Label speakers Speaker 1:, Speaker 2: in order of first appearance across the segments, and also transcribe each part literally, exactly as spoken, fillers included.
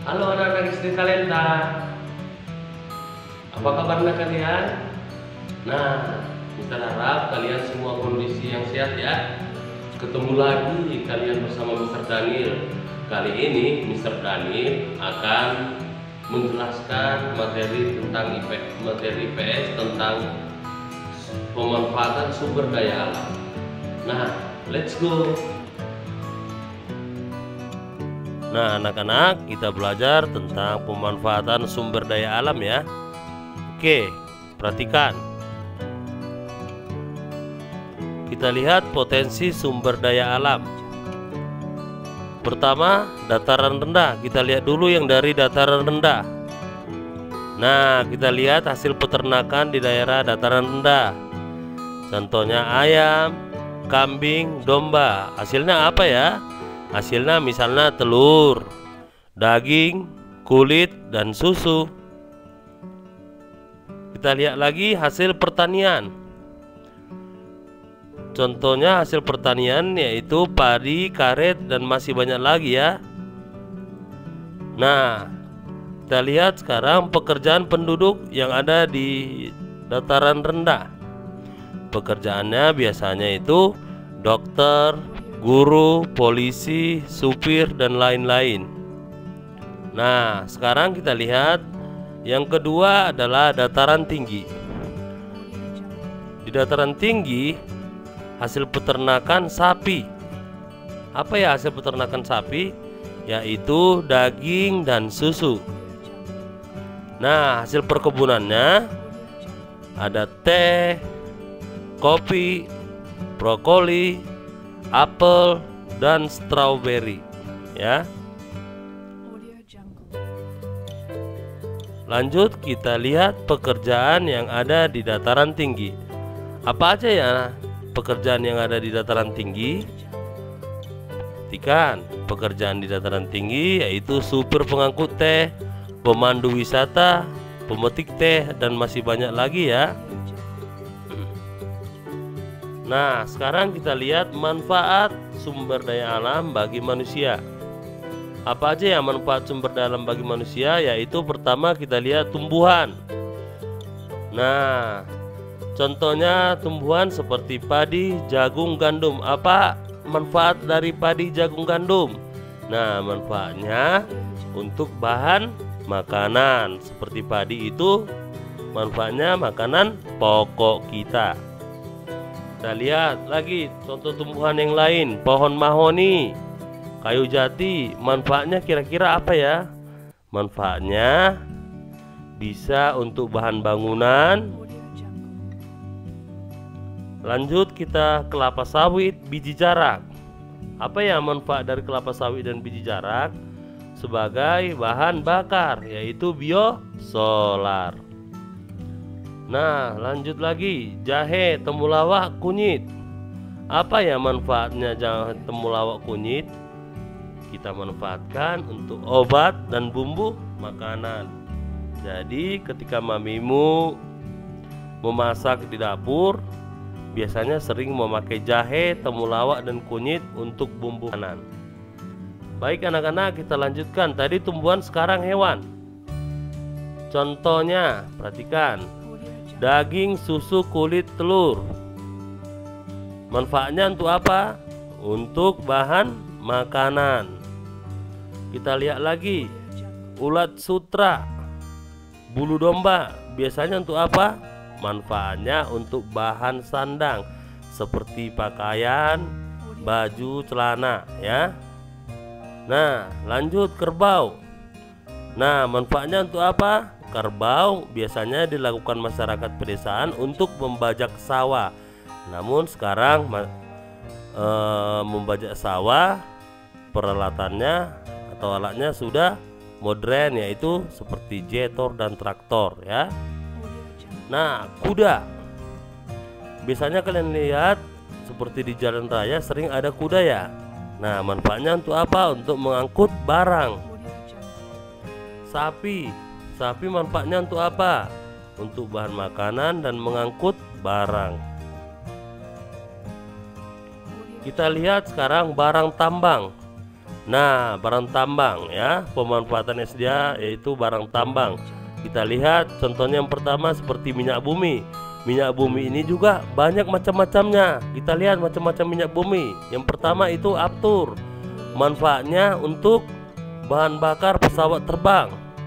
Speaker 1: Halo anak-anak istri talenta, apa kabarnya kalian? Nah, kita harap kalian semua kondisi yang sehat ya. Ketemu lagi kalian bersama mister Daniel. Kali ini mister Daniel akan menjelaskan materi tentang I P, materi I P S tentang pemanfaatan sumber daya alam. Nah, let's go.
Speaker 2: Nah, anak-anak, kita belajar tentang pemanfaatan sumber daya alam ya. Oke, perhatikan. Kita lihat potensi sumber daya alam. Pertama, dataran rendah. Kita lihat dulu yang dari dataran rendah. Nah, kita lihat hasil peternakan di daerah dataran rendah. Contohnya ayam, kambing, domba. Hasilnya apa ya? Hasilnya misalnya telur, daging, kulit, dan susu. Kita lihat lagi hasil pertanian. Contohnya hasil pertanian yaitu padi, karet, dan masih banyak lagi ya. Nah, kita lihat sekarang pekerjaan penduduk yang ada di dataran rendah. Pekerjaannya biasanya itu dokter, guru, polisi, supir, dan lain-lain. Nah, sekarang kita lihat yang kedua adalah dataran tinggi. Di dataran tinggi, hasil peternakan sapi. Apa ya hasil peternakan sapi? Yaitu daging dan susu. Nah, hasil perkebunannya ada teh, kopi, brokoli, apel, dan strawberry ya. Lanjut kita lihat pekerjaan yang ada di dataran tinggi. Apa aja ya pekerjaan yang ada di dataran tinggi? Perhatikan, pekerjaan di dataran tinggi yaitu supir pengangkut teh, pemandu wisata, pemetik teh, dan masih banyak lagi ya. Nah, sekarang kita lihat manfaat sumber daya alam bagi manusia. Apa aja yang manfaat sumber daya alam bagi manusia? Yaitu pertama kita lihat tumbuhan. Nah, contohnya tumbuhan seperti padi, jagung, gandum. Apa manfaat dari padi, jagung, gandum? Nah, manfaatnya untuk bahan makanan. Seperti padi itu manfaatnya makanan pokok kita. Kita lihat lagi contoh tumbuhan yang lain, pohon mahoni, kayu jati. Manfaatnya kira-kira apa ya? Manfaatnya bisa untuk bahan bangunan. Lanjut kita kelapa sawit, biji jarak. Apa ya manfaat dari kelapa sawit dan biji jarak? Sebagai bahan bakar, yaitu biosolar. Nah, lanjut lagi, jahe, temulawak, kunyit. Apa ya manfaatnya jahe, temulawak, kunyit? Kita manfaatkan untuk obat dan bumbu makanan. Jadi ketika mamimu memasak di dapur, biasanya sering memakai jahe, temulawak, dan kunyit untuk bumbu makanan. Baik anak-anak, kita lanjutkan. Tadi tumbuhan, sekarang hewan. Contohnya, perhatikan. Daging, susu, kulit, telur. Manfaatnya untuk apa? Untuk bahan makanan. Kita lihat lagi, ulat sutra, bulu domba. Biasanya untuk apa? Manfaatnya untuk bahan sandang seperti pakaian, baju, celana ya. Nah, lanjut kerbau. Nah, manfaatnya untuk apa? Kerbau biasanya dilakukan masyarakat pedesaan untuk membajak sawah. Namun sekarang e, membajak sawah peralatannya atau alatnya sudah modern, yaitu seperti jetor dan traktor ya. Nah, kuda. Biasanya kalian lihat seperti di jalan raya sering ada kuda ya. Nah, manfaatnya untuk apa? Untuk mengangkut barang. Sapi. Sapi manfaatnya untuk apa? Untuk bahan makanan dan mengangkut barang. Kita lihat sekarang barang tambang. Nah, barang tambang ya, pemanfaatan S D A yaitu barang tambang. Kita lihat contohnya yang pertama seperti minyak bumi. Minyak bumi ini juga banyak macam-macamnya. Kita lihat macam-macam minyak bumi. Yang pertama itu aftur. Manfaatnya untuk bahan bakar pesawat terbang.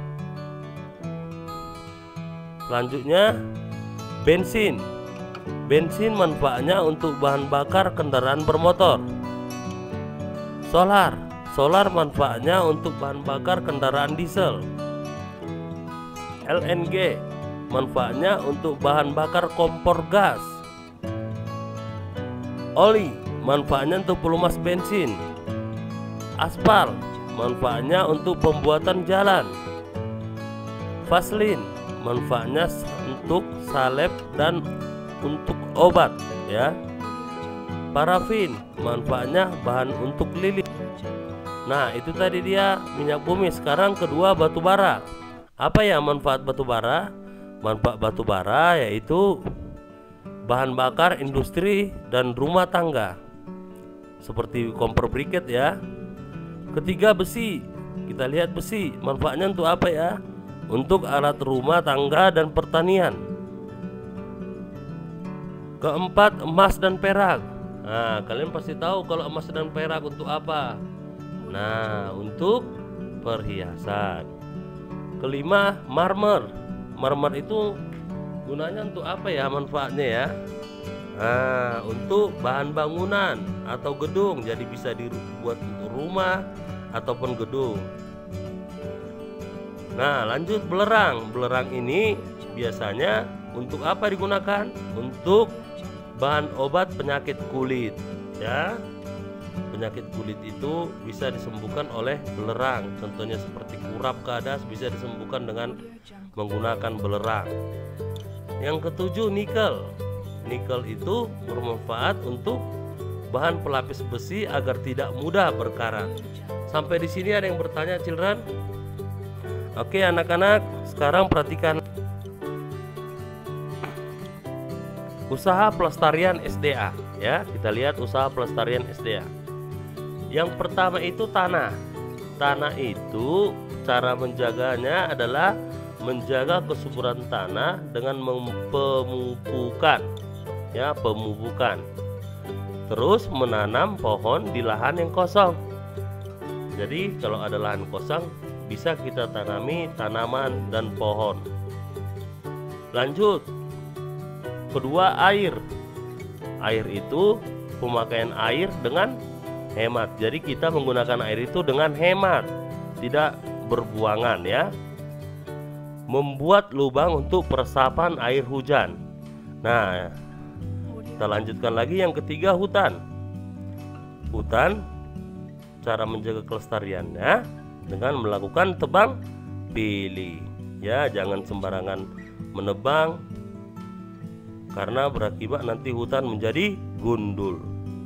Speaker 2: Selanjutnya bensin. Bensin manfaatnya untuk bahan bakar kendaraan bermotor. Solar. Solar manfaatnya untuk bahan bakar kendaraan diesel. L N G manfaatnya untuk bahan bakar kompor gas. Oli manfaatnya untuk pelumas bensin. Aspal manfaatnya untuk pembuatan jalan. Vaseline manfaatnya untuk salep dan untuk obat ya. Parafin manfaatnya bahan untuk lilin. Nah, itu tadi dia minyak bumi. Sekarang kedua batu bara. Apa ya manfaat batu bara? Manfaat batu bara yaitu bahan bakar industri dan rumah tangga seperti kompor briket ya. Ketiga besi. Kita lihat besi. Manfaatnya untuk apa ya? Untuk alat rumah tangga dan pertanian. Keempat emas dan perak. Nah, kalian pasti tahu kalau emas dan perak untuk apa? Nah, untuk perhiasan. Kelima, marmer. Marmer itu gunanya untuk apa ya manfaatnya ya? Nah, untuk bahan bangunan atau gedung. Jadi bisa dibuat untuk rumah ataupun gedung. Nah, lanjut belerang. Belerang ini biasanya untuk apa digunakan? Untuk bahan obat penyakit kulit ya. Penyakit kulit itu bisa disembuhkan oleh belerang. Contohnya seperti kurap kadas bisa disembuhkan dengan menggunakan belerang. Yang ketujuh, nikel. Nikel itu bermanfaat untuk bahan pelapis besi agar tidak mudah berkarat. Sampai di sini ada yang bertanya, children? Oke, anak-anak, sekarang perhatikan usaha pelestarian S D A ya. Kita lihat usaha pelestarian S D A. Yang pertama itu tanah. Tanah itu cara menjaganya adalah menjaga kesuburan tanah dengan pemupukan ya, pemupukan. Terus menanam pohon di lahan yang kosong. Jadi kalau ada lahan kosong bisa kita tanami tanaman dan pohon. Lanjut. Kedua, air. Air itu pemakaian air dengan hemat. Jadi kita menggunakan air itu dengan hemat, tidak berbuangan ya. Membuat lubang untuk peresapan air hujan. Nah, kita lanjutkan lagi yang ketiga, hutan. Hutan cara menjaga kelestariannya dengan melakukan tebang pilih. Ya, jangan sembarangan menebang karena berakibat nanti hutan menjadi gundul.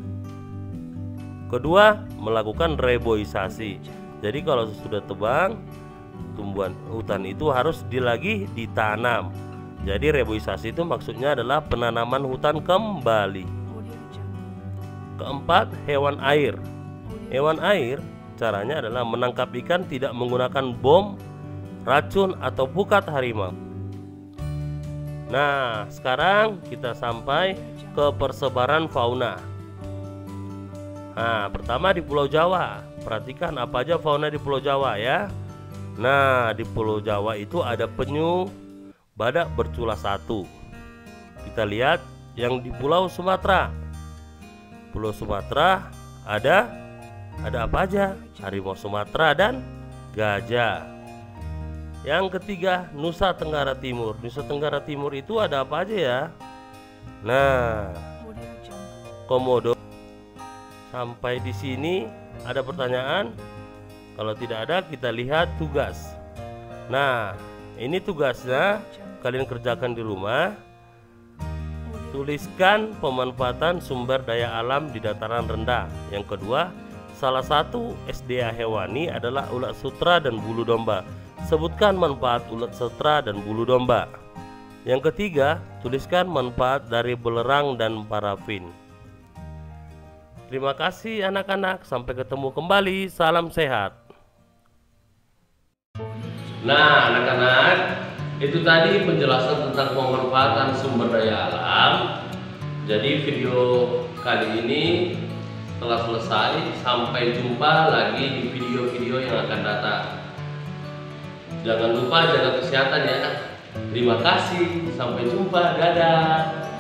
Speaker 2: Kedua, melakukan reboisasi. Jadi kalau sudah tebang, tumbuhan hutan itu harus di lagi ditanam. Jadi reboisasi itu maksudnya adalah penanaman hutan kembali. Keempat, hewan air. Hewan air caranya adalah menangkap ikan tidak menggunakan bom, racun atau pukat harimau. Nah, sekarang kita sampai ke persebaran fauna. Nah, pertama di Pulau Jawa. Perhatikan apa aja fauna di Pulau Jawa ya. Nah, di Pulau Jawa itu ada penyu, badak bercula satu. Kita lihat yang di Pulau Sumatera. Pulau Sumatera ada ada apa aja? Harimau Sumatera dan gajah. Yang ketiga, Nusa Tenggara Timur. Nusa Tenggara Timur itu ada apa aja ya? Nah, Komodo. Sampai di sini ada pertanyaan? Kalau tidak ada, kita lihat tugas. Nah, ini tugasnya kalian kerjakan di rumah. Tuliskan pemanfaatan sumber daya alam di dataran rendah. Yang kedua, salah satu S D A hewani adalah ulat sutra dan bulu domba. Sebutkan manfaat ulat sutra dan bulu domba. Yang ketiga, tuliskan manfaat dari belerang dan parafin. Terima kasih anak-anak, sampai ketemu kembali. Salam sehat.
Speaker 1: Nah, anak-anak, itu tadi penjelasan tentang pemanfaatan sumber daya alam. Jadi video kali ini telah selesai. Sampai jumpa lagi di video-video yang akan datang. Jangan lupa jaga kesehatan ya. Terima kasih. Sampai jumpa. Dadah.